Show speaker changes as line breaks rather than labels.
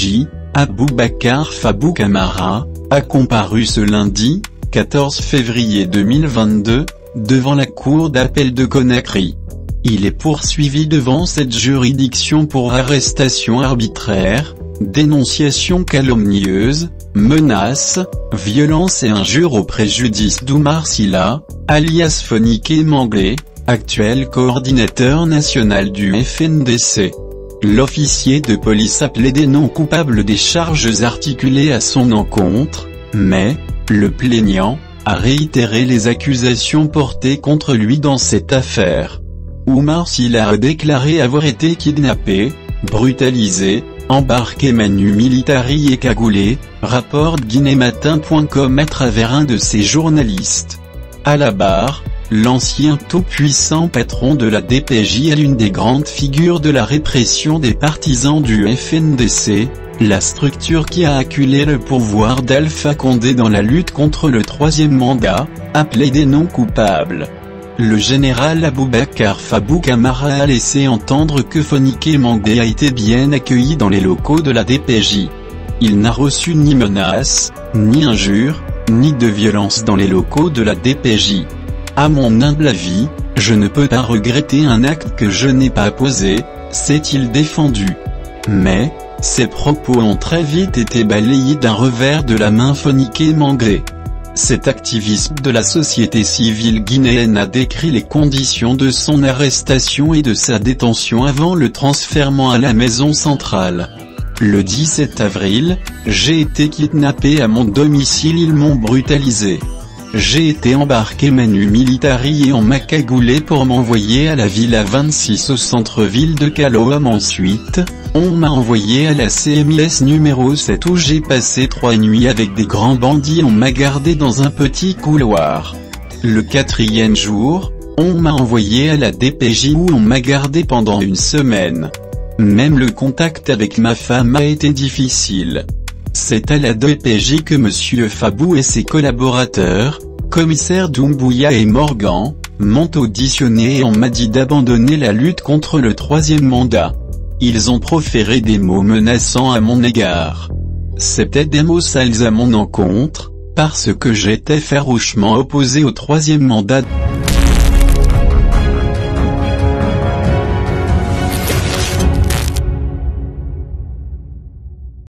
DPJ, Aboubacar Fabou Camara, a comparu ce lundi, 14 février 2022, devant la cour d'appel de Conakry. Il est poursuivi devant cette juridiction pour arrestation arbitraire, dénonciation calomnieuse, menaces, violence et injures au préjudice d'Oumar Sylla, alias Phonique Manglé, actuel coordinateur national du FNDC. L'officier de police a plaidé non coupable des charges articulées à son encontre, mais, le plaignant, a réitéré les accusations portées contre lui dans cette affaire. Oumar Sylla a déclaré avoir été kidnappé, brutalisé, embarqué manu militari et cagoulé, rapporte guinématin.com à travers un de ses journalistes. À la barre, l'ancien tout-puissant patron de la DPJ est l'une des grandes figures de la répression des partisans du FNDC, la structure qui a acculé le pouvoir d'Alpha Condé dans la lutte contre le troisième mandat, a plaidé non coupable. Le général Aboubacar Fabou Camara a laissé entendre que Phonique Manglé a été bien accueilli dans les locaux de la DPJ. Il n'a reçu ni menaces, ni injures, ni de violence dans les locaux de la DPJ. À mon humble avis, je ne peux pas regretter un acte que je n'ai pas posé, s'est-il défendu. Mais, ses propos ont très vite été balayés d'un revers de la main. Phonique Manglé. Cet activiste de la société civile guinéenne a décrit les conditions de son arrestation et de sa détention avant le transfèrement à la maison centrale. Le 17 avril, j'ai été kidnappé à mon domicile, ils m'ont brutalisé. J'ai été embarqué manu militari et on m'a cagoulé pour m'envoyer à la Villa 26 au centre-ville de Kaloam. Ensuite, on m'a envoyé à la CMIS numéro 7 où j'ai passé 3 nuits avec des grands bandits. On m'a gardé dans un petit couloir. Le 4e jour, on m'a envoyé à la DPJ où on m'a gardé pendant une semaine. Même le contact avec ma femme a été difficile. C'est à la DPJ que monsieur Fabou et ses collaborateurs, commissaires Doumbouya et Morgan, m'ont auditionné et on m'a dit d'abandonner la lutte contre le troisième mandat. Ils ont proféré des mots menaçants à mon égard. C'étaient des mots sales à mon encontre, parce que j'étais farouchement opposé au troisième mandat.